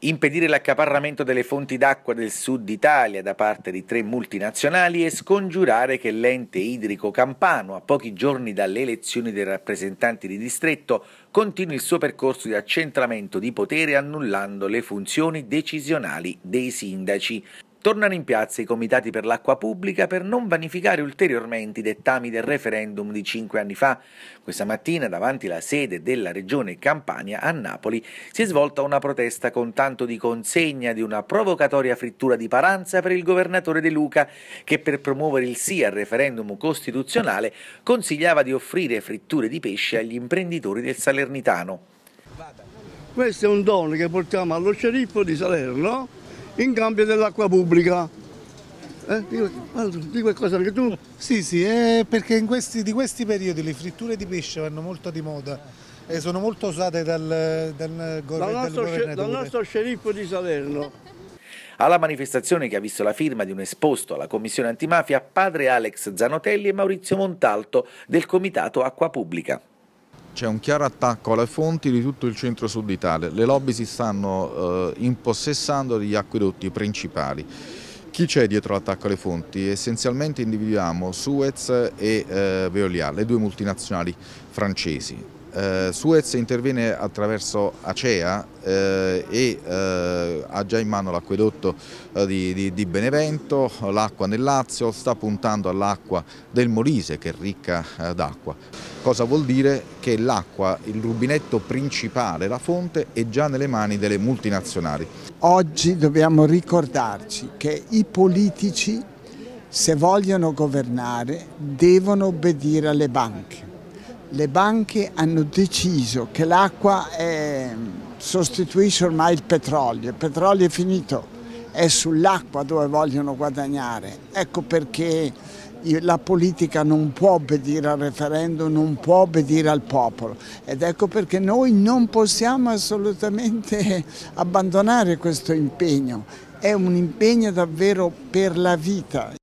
Impedire l'accaparramento delle fonti d'acqua del sud Italia da parte di 3 multinazionali e scongiurare che l'ente idrico campano, a pochi giorni dalle elezioni dei rappresentanti di distretto, continui il suo percorso di accentramento di potere annullando le funzioni decisionali dei sindaci. Tornano in piazza i comitati per l'acqua pubblica per non vanificare ulteriormente i dettami del referendum di 5 anni fa. Questa mattina, davanti alla sede della Regione Campania a Napoli, si è svolta una protesta con tanto di consegna di una provocatoria frittura di paranza per il governatore De Luca, che per promuovere il sì al referendum costituzionale consigliava di offrire fritture di pesce agli imprenditori del Salernitano. Questo è un dono che portiamo allo sceriffo di Salerno in cambio dell'acqua pubblica. Di qualcosa che tu? Sì, perché di questi periodi le fritture di pesce vanno molto di moda e sono molto usate dal governatore. Dal nostro sceriffo di Salerno. Alla manifestazione, che ha visto la firma di un esposto alla Commissione Antimafia, padre Alex Zanotelli e Maurizio Montalto del Comitato Acqua Pubblica. C'è un chiaro attacco alle fonti di tutto il centro-sud Italia. Le lobby si stanno impossessando degli acquedotti principali. Chi c'è dietro l'attacco alle fonti? Essenzialmente individuiamo Suez e Veolia, le 2 multinazionali francesi. Suez interviene attraverso Acea e ha già in mano l'acquedotto di Benevento, l'acqua nel Lazio, sta puntando all'acqua del Molise, che è ricca d'acqua. Cosa vuol dire? Che l'acqua, il rubinetto principale, la fonte, è già nelle mani delle multinazionali. Oggi dobbiamo ricordarci che i politici, se vogliono governare, devono obbedire alle banche. Le banche hanno deciso che l'acqua sostituisce ormai il petrolio è finito, è sull'acqua dove vogliono guadagnare. Ecco perché la politica non può obbedire al referendum, non può obbedire al popolo, ed ecco perché noi non possiamo assolutamente abbandonare questo impegno. È un impegno davvero per la vita.